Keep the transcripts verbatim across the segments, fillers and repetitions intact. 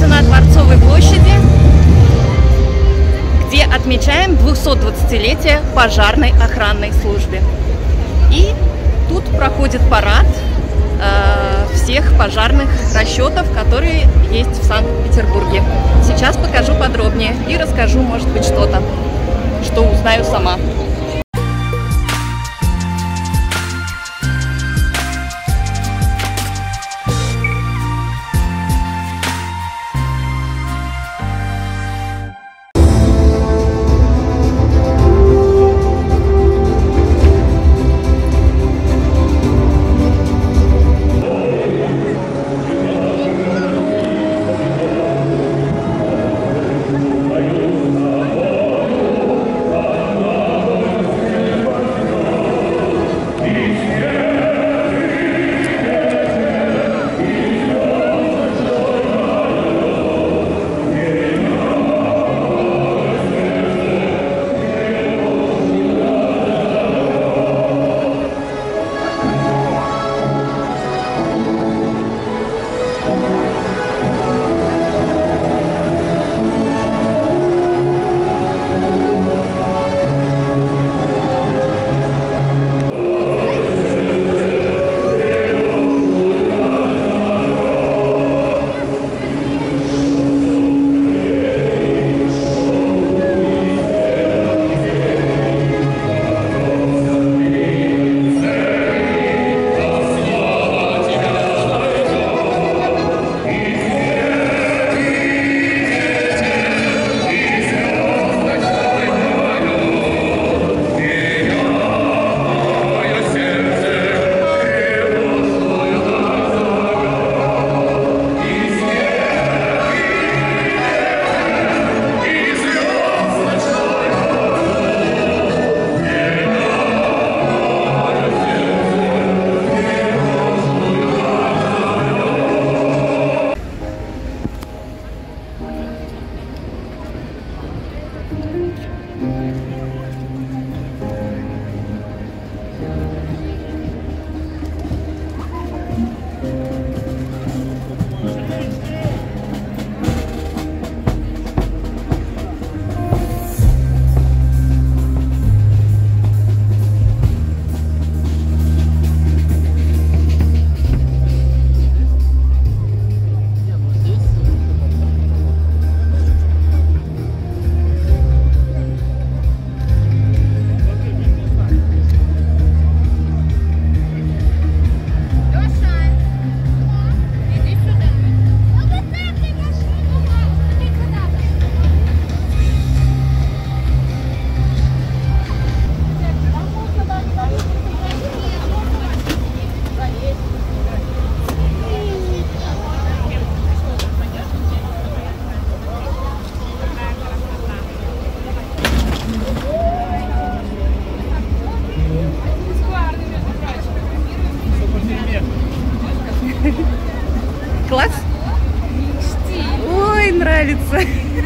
находимся на Дворцовой площади, где отмечаем двухсотдвадцатилетие пожарной охранной службе. И тут проходит парад э, всех пожарных расчетов, которые есть в Санкт-Петербурге. Сейчас покажу подробнее и расскажу, может быть, что-то, что узнаю сама. Класс? Ой, нравится.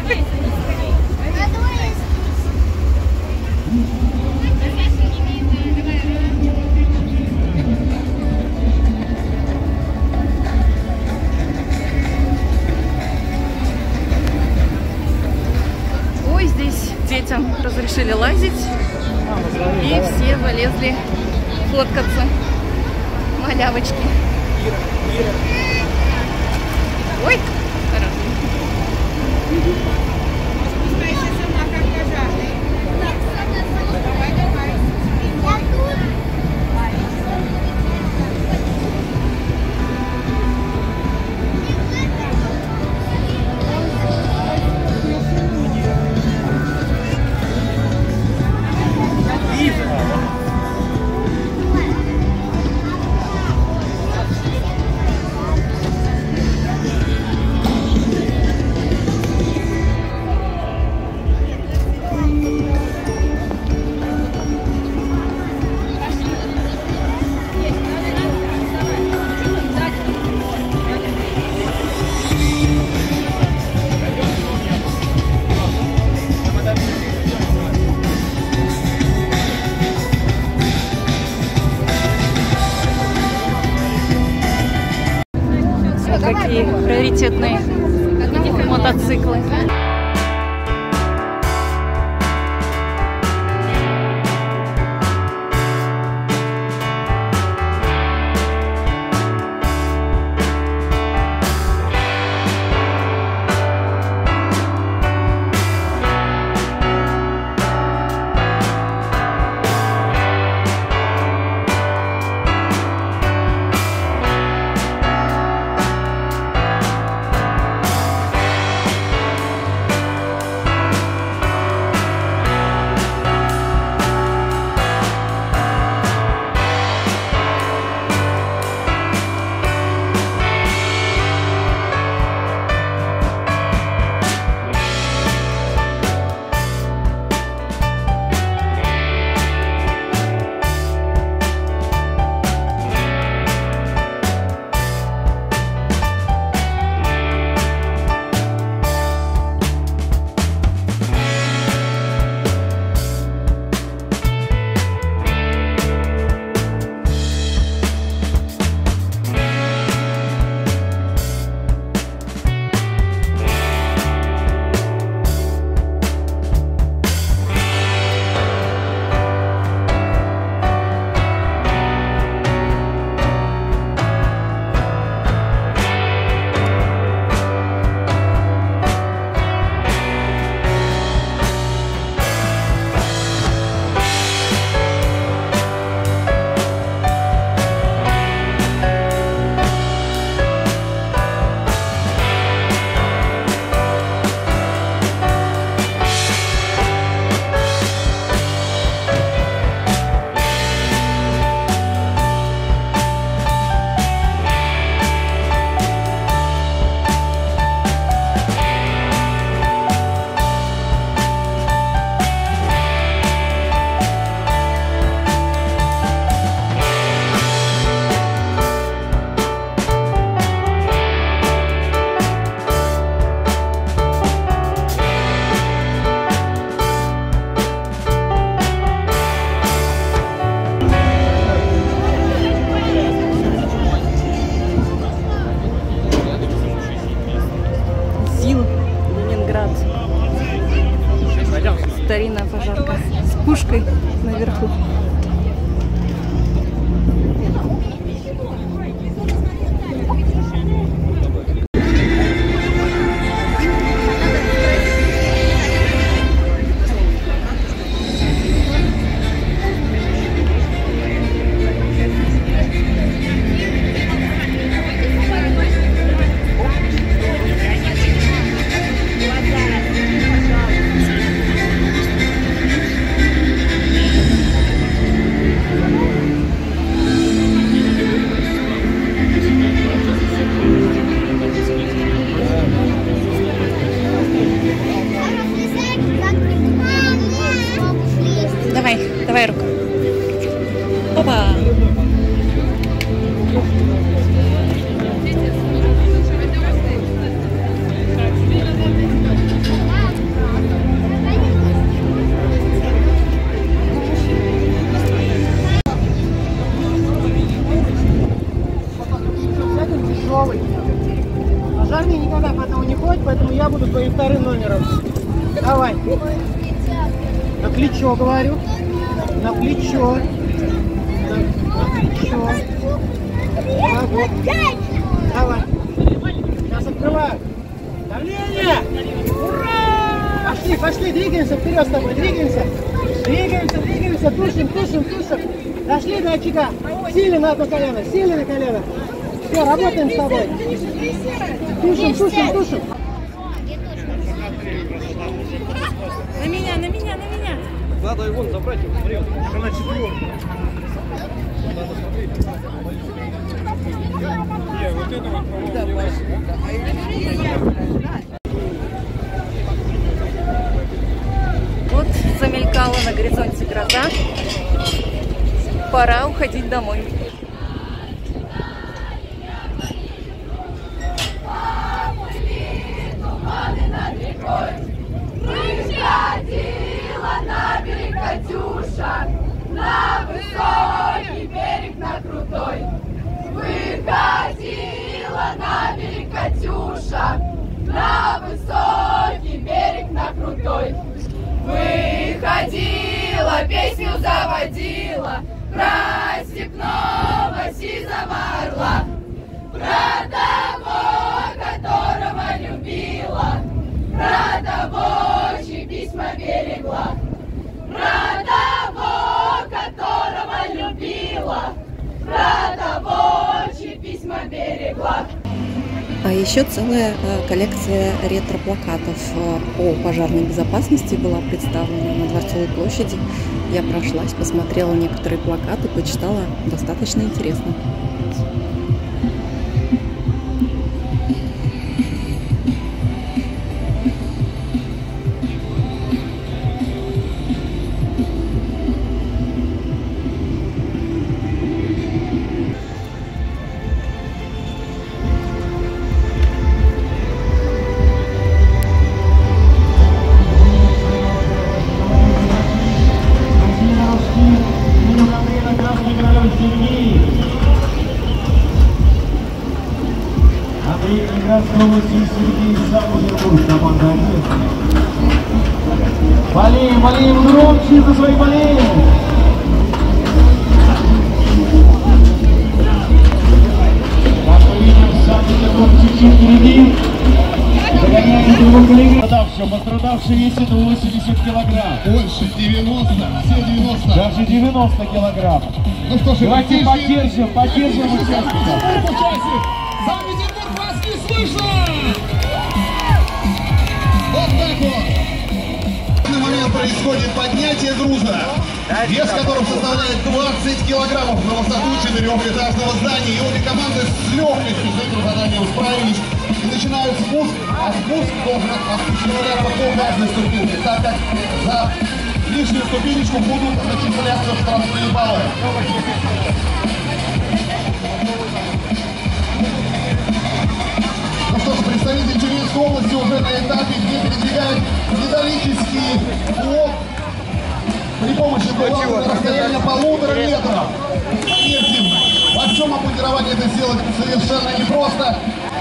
Ой, здесь детям разрешили лазить, и все полезли фоткаться. Малявочки. Ой, хорошо. Спускайся сама, как пожарный. Давай, давай. Какие приоритетные мотоциклы. Старинная пожарка с пушкой наверху. Давай, давай руку. Опа! Пожарный никогда потом не ходит, поэтому я буду твоим вторым номером. Давай. На плечо, говорю. На плечо. На, на плечо. А, вот. Давай. Сейчас открываю. Давление! Ура! Пошли, пошли, двигаемся вперед с тобой, двигаемся. Двигаемся, двигаемся, тушим, тушим, тушим. Дошли до очага. Сели на одно колено, сели на колено. Все, работаем с тобой. Тушим, тушим, тушим. На меня, на меня, на меня. Надо его забрать, его вперед. Она четвертая. Надо смотреть. Не, вот это вот, по-моему, Вот замелькала на горизонте гроза. Пора уходить домой. Выходила на берег Катюша, на высокий берег, на крутой. Выходила на берег Катюша, на высокий берег, на крутой. Выходила, песню заводила про степного сизого орла, про того, которого любила, про того, чьи письма берегла, про того, которого любила, про того, чьи письма берегла. А еще целая коллекция ретро-плакатов о пожарной безопасности была представлена на Дворцовой площади. Я прошлась, посмотрела некоторые плакаты, почитала, достаточно интересно. Андрей Прекрасновый и Сергей Санкт-Петербург, команда один. Болеем, болеем громче за своих болеем! Как мы видим, Санкт-Петербург чуть-чуть впереди. Догоняет его коллеги. Пострадавший, пострадавший весит восемьдесят килограмм. Больше девяноста, все девяносто. Даже девяносто килограмм. Ну что ж, давайте поддержим, поддержим участников. Санкт-Петербург, вас не слышно! Вот так вот. В данный момент происходит поднятие груза, вес которого составляет двадцать килограммов на высоту четырехэтажного здания. И обе команды с легкостью с этим заданием справились и начинают спуск, а спуск должен осуществляться по каждой ступеньке, так как за лишнюю ступенечку будут начисляться штрафные баллы. Ну что ж, представитель Тюменской области уже на этапе, где передвигает металлический блок при помощи булавы на расстояние полутора метров. Поверьте, во всем обмундировании это сделать совершенно непросто.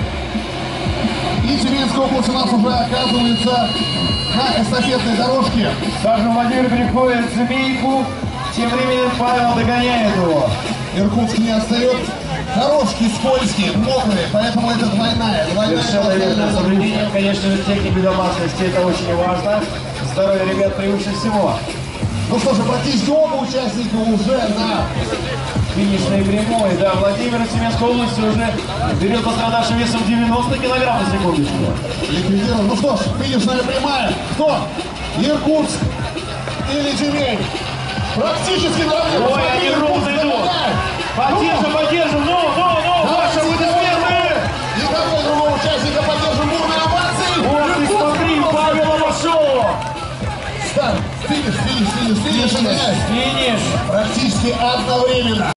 И Тюменская область у нас уже оказывается на эстафетной дорожке. Саша Владимир переходит змейку, тем временем Павел догоняет его. Иркутск не отстает. Дорожки скользкие, мокрые, поэтому это двойная. двойная Совершенно верно. Соблюдение, конечно же, техники безопасности, это очень важно. Здоровье ребят превыше всего. Ну что же, практически оба участника уже на финишной прямой. Да, Владимир из Тюменской области уже берет пострадавшим весом девяносто килограмм на секундочку. Ликвидирован. Ну что ж, финишная прямая. Кто? Иркутск или Тюмень? Практически наравне. Ой, они ровно идут. Поддержим, поддержим. Ну, ну, ну. Ваши аплодисменты. И какой другого участника поддержим бурной овации? Вот ты смотри, Павел обошел. Старт, финиш, финиш, финиш, финиш. Финиш. Практически одновременно.